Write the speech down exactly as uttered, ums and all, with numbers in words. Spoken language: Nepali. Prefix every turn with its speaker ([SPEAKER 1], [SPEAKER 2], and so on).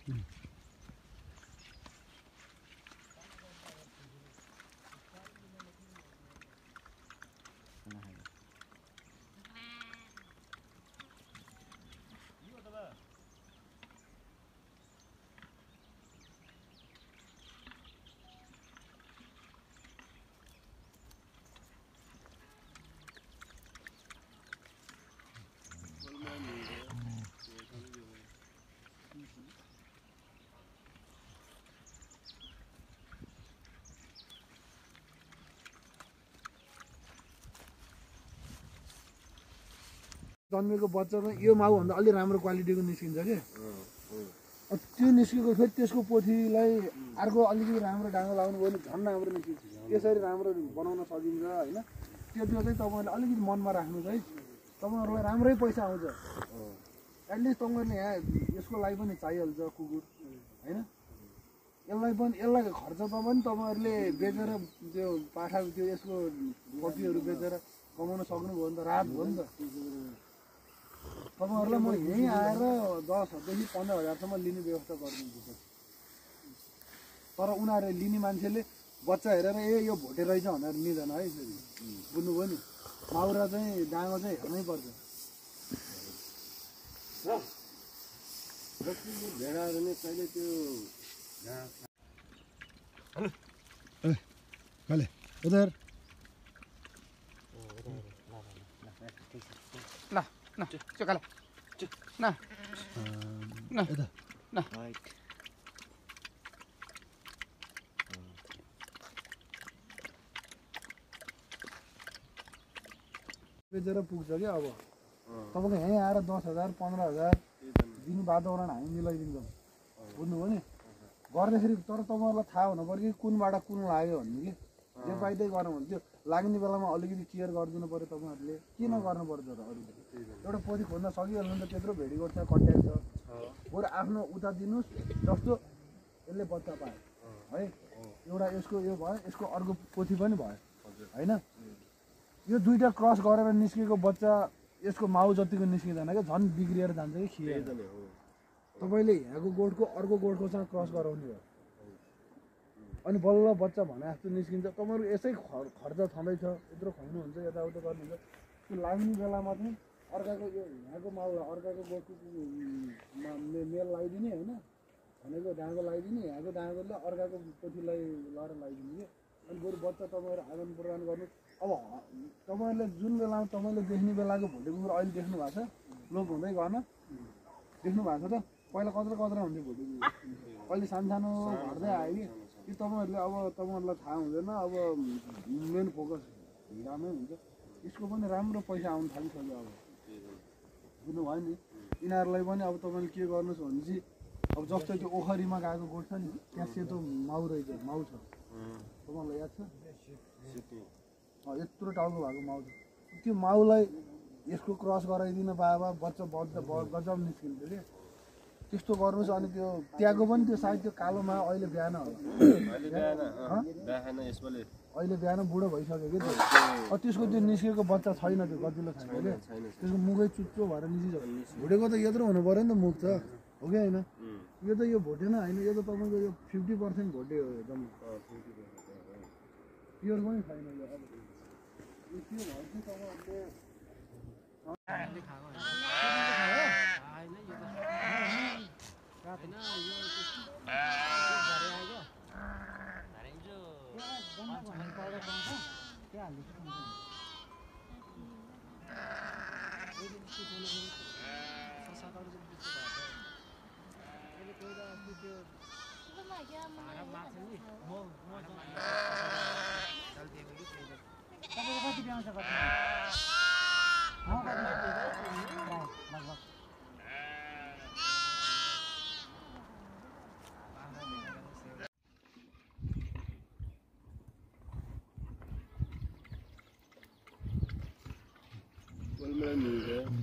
[SPEAKER 1] जन्मेको बच्चामा यो माउभन्दा अलि राम्रो क्वालिटीको निस्किन्छ कि त्यो निस्केको फेरि त्यसको पोथीलाई अर्को अलिकति राम्रो डाँगो लगाउनु भयो भने झन् राम्रो निस्किन्छ त्यसरी राम्रो बनाउन सकिन्छ होइन त्यो त्यो चाहिँ तपाईँहरूले अलिकति मनमा राख्नुहोस् है तपाईँहरूलाई राम्रै पैसा आउँछ एटलिस्ट तपाईँहरूले यहाँ यसको लागि पनि चाहिहाल्छ कुकुर होइन यसलाई पनि यसलाई खर्च त पनि तपाईँहरूले बेचेर त्यो पाठाको त्यो यसको कपीहरू बेचेर कमाउन सक्नुभयो भने त रात भयो नि त तपाईँहरूलाई म यहीँ आएर दस हजारदेखि पन्ध्र हजारसम्म लिने व्यवस्था गरिदिन्छु तर उनीहरूले लिने मान्छेले बच्चा हेरेर ए यो भोटे रहेछ भनेर लिँदैन है फेरि बुझ्नुभयो नि माउरा चाहिँ डाँगो चाहिँ हेर्नै पर्छ भेडा भने कहिले त्यो कहिले उधर
[SPEAKER 2] ल ल त्यो काले न न न
[SPEAKER 1] बेचेर पुग्छ कि अब तपाईँको यहीँ आएर दस हजार पन्ध्र हजार दिने वातावरण हामी मिलाइदिन्छौँ बुझ्नुभयो नि गर्दाखेरि तर तपाईँहरूलाई थाहा हुनु पऱ्यो कि कुनबाट कुन लाग्यो भन्ने कि जे पाइदै गर्नु भने त्यो लाग्ने बेलामा अलिकति केयर गरिदिनु पऱ्यो तपाईँहरूले किन गर्नु पर्छ र अरू एउटा पोथी खोज्न सकिहाल्नु त त्यत्रो भेडीको छ कन्ट्याक्ट छ बरु आफ्नो उता दिनुहोस् जस्तो यसले बच्चा पायो है एउटा यसको यो भयो यसको अर्को पोथी पनि भयो होइन यो दुईवटा क्रस गरेर निस्केको बच्चा यसको माउ जतिको निस्किँदैन क्या झन् बिग्रिएर जान्छ कि खिएर तपाईँले यहाँको गोठको अर्को गोठकोसँग क्रस गराउने हो अनि बल्ल बच्चा भने जस्तो निस्किन्छ तपाईँहरू यसै खर्च छँदैछ यत्रो खुवाउनुहुन्छ यताउता गर्नुहुन्छ त्यो लाग्ने बेलामा चाहिँ अर्काको यो यहाँको माउलाई अर्काको गोठको मेल लगाइदिने होइन भनेको डाँगो लगाइदिने यहाँको डाँगोले अर्काको पोथीलाई लगाएर लगाइदिने कि अनि बरु बच्चा तपाईँहरू आदान प्रदान गर्नु अब तपाईँहरूले जुन बेलामा तपाईँले देख्ने बेलाको भोलि कुकुर अहिले देख्नु भएको छ लोप हुँदै गएन देख्नु भएको छ त पहिला कत्रो कत्रो हुन्थ्यो भोलि अहिले सानो सानो घट्दै आयो कि कि तपाईँहरूले अब तपाईँहरूलाई थाहा हुँदैन अब मेन फोकस हिँडामै हुन्छ यसको पनि राम्रो पैसा आउनु थालिसक्यो अब बुझ्नुभयो नि यिनीहरूलाई पनि अब तपाईँले के गर्नुहोस् भनेपछि अब जस्तो त्यो ओखरीमा गएको गोठ छ नि त्यहाँ सेतो माउ रहेछ माउ छ तपाईँलाई याद छ यत्रो टाउको भएको माउ छ त्यो माउलाई यसको क्रस गराइदिन पाए भए बच्चा बच्चा गजब निस्किन्थ्यो कि त्यस्तो गर्नुहोस् अनि त्यो त्यहाँको पनि त्यो सायद त्यो कालोमा अहिले बिहान होला अहिले बिहान बुढो भइसक्यो कि त्यो त्यसको त्यो निस्केको बच्चा छैन त्यो गतिलो छैन कि त्यसको मुखै चुच्चो भएर निस्किसक्यो भुटेको त यत्रो हुनु पऱ्यो नि त मुख त हो कि होइन यो त यो भोटेन होइन यो त तपाईँको यो फिफ्टी पर्सेन्ट भोटे हो एकदम प्योर पनि छैन यो अब यो के भयो कि तपाईँहरूले
[SPEAKER 3] Well,